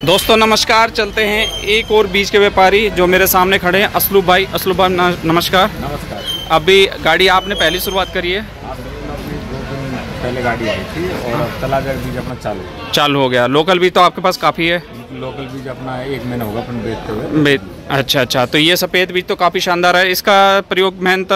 दोस्तों नमस्कार। चलते हैं एक और बीज के व्यापारी जो मेरे सामने खड़े हैं, असलूब भाई। असलूब भाई नमस्कार। नमस्कार। अभी गाड़ी आपने पहली शुरुआत करी है? पहले गाड़ी आई थी और अब तलाजा बीज अपना चालू हो गया। लोकल बीज तो आपके पास काफ़ी है? लोकल बीज अपना 1 महीना होगा अपन बेचते हुए। अच्छा। तो ये सफ़ेद बीज तो काफ़ी शानदार है। इसका प्रयोग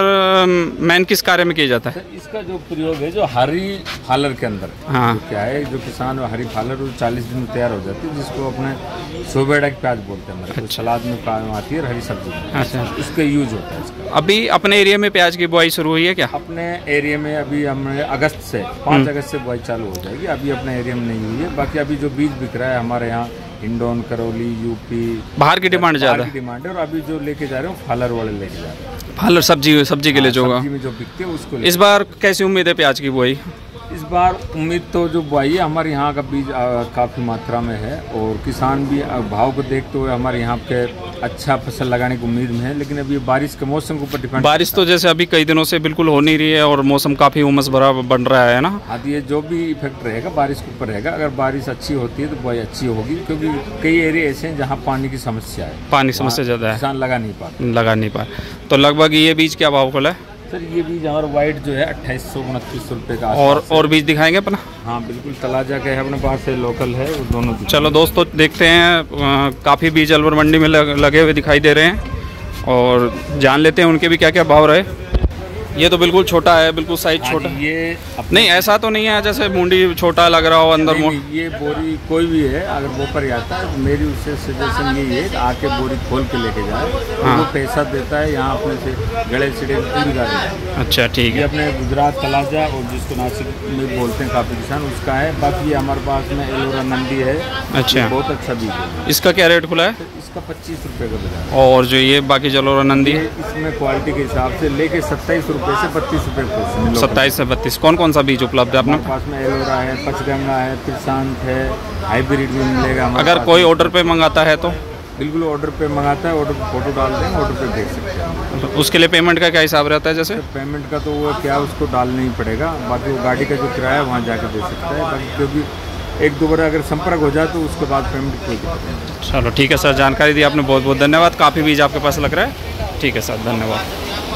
मेन किस कार्य में किया जाता है? इसका जो प्रयोग है जो हरी फालर के अंदर, हाँ, तो क्या है जो किसान हरी फालर 40 दिन में तैयार हो जाती है, जिसको अपने सोबेड़ा की प्याज बोलते हैं। अच्छा। सलाद में काम आती है, हरी सब्जी में। अच्छा, इसका यूज होता है इसका। अभी अपने एरिया में प्याज की बुआई शुरू हुई है क्या? अपने एरिया में अभी हमने अगस्त से 5 अगस्त से बुआई चालू हो जाएगी। अभी अपने एरिया में नहीं हुई है। बाकी अभी जो बीज बिक रहा है हमारे यहाँ हिंडौन, करौली, यूपी, बाहर की डिमांड ज़्यादा डिमांड है। और अभी जो लेके जा रहे हो फालर वाले लेके जा रहे हैं। फालर सब्जी के लिए जो बिकते हैं उसको। इस बार कैसी उम्मीद है प्याज की बुआई? इस बार उम्मीद तो जो बुआई है हमारे यहाँ का बीज काफ़ी मात्रा में है और किसान भी भाव को देखते हुए हमारे यहाँ पे अच्छा फसल लगाने की उम्मीद में है। लेकिन अभी बारिश के मौसम के ऊपर डिपेंड। बारिश तो जैसे अभी कई दिनों से बिल्कुल हो नहीं रही है और मौसम काफ़ी उमस भरा बन रहा है ना। हाँ, ये जो भी इफेक्ट रहेगा बारिश के ऊपर रहेगा। अगर बारिश अच्छी होती है तो बुआई अच्छी होगी, क्योंकि कई एरिया ऐसे हैं जहाँ पानी की समस्या है। पानी समस्या ज़्यादा है, किसान लगा नहीं पा। तो लगभग ये बीज क्या भाव खुला है सर? ये बीज हमारा वाइट जो है 2829 रुपये का। और बीज दिखाएंगे अपना? हाँ बिल्कुल, तलाजा का है अपने पास है, लोकल है, वो दोनों। चलो दोस्तों देखते हैं। काफ़ी बीज अलवर मंडी में लगे हुए दिखाई दे रहे हैं और जान लेते हैं उनके भी क्या क्या भाव रहे। ये तो बिल्कुल छोटा है, बिल्कुल साइज छोटा। ये नहीं, ऐसा तो नहीं है जैसे मुंडी छोटा लग रहा हो अंदर। ये बोरी कोई भी है अगर वो पर आता है, मेरी उससे सजेशन यही है कि आके बोरी खोल के लेके जाए। हाँ। वो पैसा देता है यहाँ अपने से गले सिड़े पूरी कर। अच्छा ठीक है। अपने गुजरात तलाजा और जिसको नासिक में बोलते हैं काफ़ी किसान, उसका है। बाकी ये हमारे पास में एलोरा नंदी है। अच्छा, बहुत अच्छा बीज है। इसका क्या रेट खुला है? इसका 25 रुपये का बाजार। और जो ये बाकी जलोरा नंदी है इसमें क्वालिटी के हिसाब से लेके 27 रुपये से 32 रुपये। 27 से 32। कौन कौन सा बीज उपलब्ध है अपने पास में? एलोरा है, पचगंगा है, प्रशांत है, हाइब्रिड भी मिलेगा। अगर कोई ऑर्डर पे मंगाता है तो? बिल्कुल ऑर्डर पे मंगाता है, ऑर्डर फोटो डाल देंगे, ऑर्डर पे देख सकते हैं। तो उसके लिए पेमेंट का क्या हिसाब रहता है? जैसे पेमेंट का तो वो क्या उसको डालना ही पड़ेगा। बाकी वो गाड़ी का जो किराया है वहाँ जाके दे सकता है। बाकी क्योंकि 1-2 बार अगर संपर्क हो जाए तो उसके बाद पेमेंट कोई दिक्कत नहीं। चलो ठीक है सर, जानकारी दी आपने, बहुत बहुत धन्यवाद। काफ़ी बीज आपके पास लग रहा है। ठीक है सर, धन्यवाद।